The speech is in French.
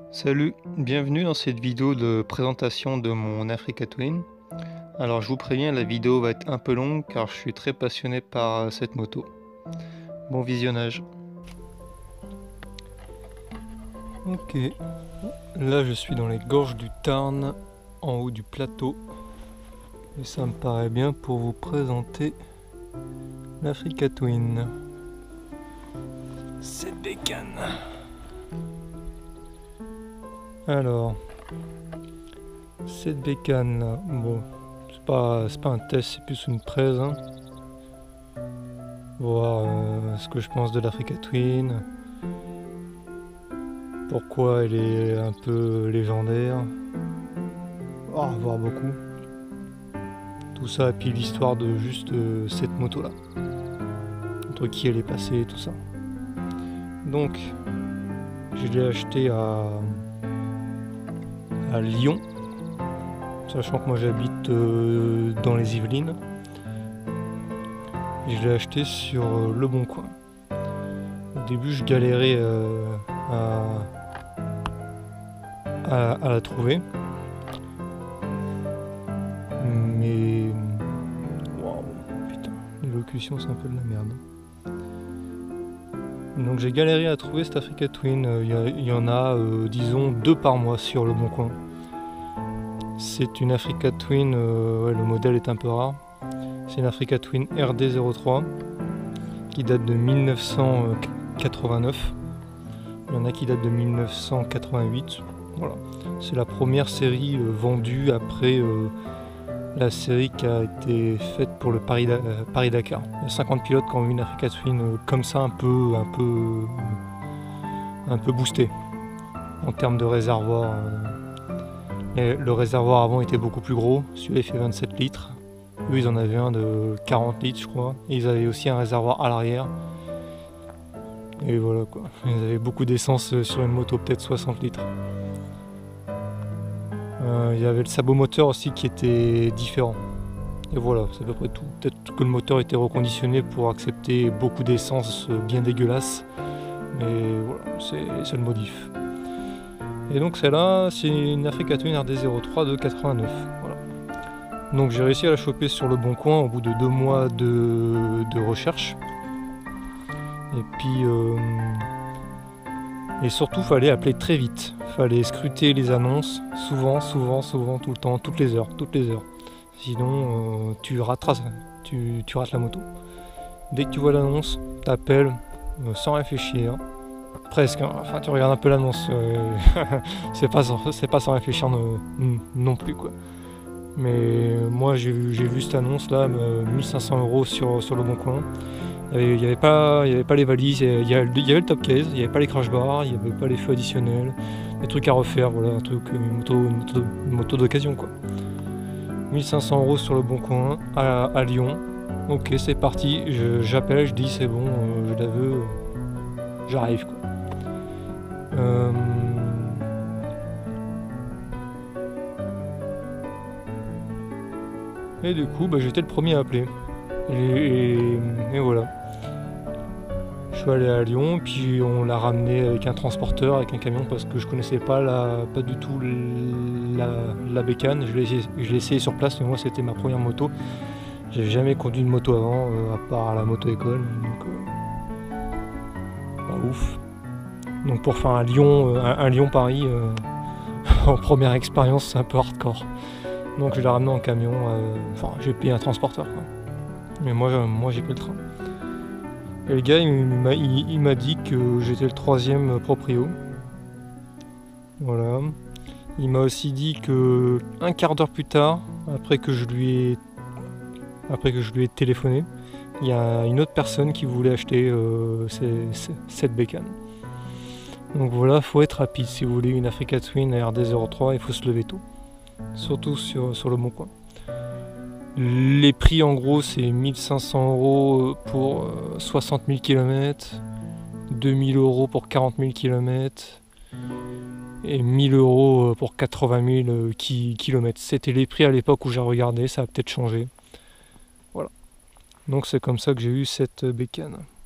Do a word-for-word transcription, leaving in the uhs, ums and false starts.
Salut, bienvenue dans cette vidéo de présentation de mon Africa Twin. Alors je vous préviens, la vidéo va être un peu longue car je suis très passionné par cette moto. Bon visionnage. Ok, là je suis dans les gorges du Tarn, en haut du plateau. Et ça me paraît bien pour vous présenter l'Africa Twin. Cette bécane. Alors, cette bécane là, bon, c'est pas, c'est pas un test, c'est plus une presse. Hein. Voir euh, ce que je pense de l'Africa Twin, pourquoi elle est un peu légendaire, oh, voir beaucoup. Tout ça, et puis l'histoire de juste euh, cette moto là, entre qui elle est passée, tout ça. Donc, je l'ai acheté à. à Lyon, sachant que moi j'habite euh, dans les Yvelines. Et je l'ai acheté sur euh, Le Bon Coin. Au début je galérais euh, à, à, à la trouver, mais waouh, putain, l'élocution c'est un peu de la merde. Donc j'ai galéré à trouver cette Africa Twin. Il y, y en a, euh, disons, deux par mois sur Le Bon Coin. C'est une Africa Twin, euh, ouais, le modèle est un peu rare. C'est une Africa Twin R D zéro trois qui date de mille neuf cent quatre-vingt-neuf. Il y en a qui datent de mille neuf cent quatre-vingt-huit. Voilà. C'est la première série euh, vendue après euh, la série qui a été faite pour le Paris-Dakar. Euh, Paris Il y a cinquante pilotes qui ont eu une Africa Twin euh, comme ça, un peu, un peu, euh, un peu boostée en termes de réservoir. Euh, et le réservoir avant était beaucoup plus gros. Celui-là il fait vingt-sept litres. Eux ils en avaient un de quarante litres je crois. Et ils avaient aussi un réservoir à l'arrière. Et voilà quoi. Ils avaient beaucoup d'essence sur une moto, peut-être soixante litres. Euh, il y avait le sabot moteur aussi qui était différent. Et voilà, c'est à peu près tout. Peut-être que le moteur était reconditionné pour accepter beaucoup d'essence bien dégueulasse. Mais voilà, c'est le modif. Et donc celle-là, c'est une Africa Twin R D zéro trois de quatre-vingt-neuf. Voilà. Donc j'ai réussi à la choper sur Le Bon Coin au bout de deux mois de, de recherche. Et puis... Euh, et surtout, fallait appeler très vite. Fallait scruter les annonces, souvent, souvent, souvent, tout le temps, toutes les heures, toutes les heures. Sinon, euh, tu, rates, tu, tu rates la moto. Dès que tu vois l'annonce, t'appelles euh, sans réfléchir. Presque, hein. Enfin, tu regardes un peu l'annonce. Euh, c'est pas, pas sans réfléchir non, non plus, quoi. Mais euh, moi, j'ai vu cette annonce-là, euh, mille cinq cents euros sur, sur Le Bon Coin. Il n'y avait, avait pas les valises, il y, y avait le top case, il n'y avait pas les crash bars, il n'y avait pas les feux additionnels, des trucs à refaire, voilà, un truc, une moto, une moto, une moto d'occasion quoi. mille cinq cents euros sur Le Bon Coin, à, à Lyon. Ok, c'est parti, j'appelle, je, je dis c'est bon, euh, je la veux, euh, j'arrive quoi. Euh... Et du coup, bah, j'étais le premier à appeler. Et, et, et voilà. Je suis allé à Lyon, puis on l'a ramené avec un transporteur, avec un camion, parce que je connaissais pas, la, pas du tout la, la bécane. Je l'ai essayé sur place, mais moi c'était ma première moto. J'ai jamais conduit une moto avant, euh, à part à la moto-école. Donc, euh, pas ouf. Donc pour faire un Lyon, euh, un, un Lyon-Paris, euh, en première expérience, c'est un peu hardcore. Donc je l'ai ramené en camion, euh, enfin j'ai payé un transporteur quoi. Mais moi, moi j'ai pris le train. Et le gars, il m'a il, il dit que j'étais le troisième proprio. Voilà. Il m'a aussi dit que un quart d'heure plus tard, après que je lui ai, après que je lui ai téléphoné, il y a une autre personne qui voulait acheter euh, ces, ces, cette bécane. Donc voilà, faut être rapide si vous voulez une Africa Twin R D zéro trois, il faut se lever tôt. Surtout sur, sur Le Bon Coin. Les prix en gros c'est mille cinq cents euros pour euh, soixante mille kilomètres, deux mille euros pour quarante mille kilomètres et mille euros pour quatre-vingt mille kilomètres. C'était les prix à l'époque où j'ai regardé, ça a peut-être changé. Voilà. Donc c'est comme ça que j'ai eu cette bécane.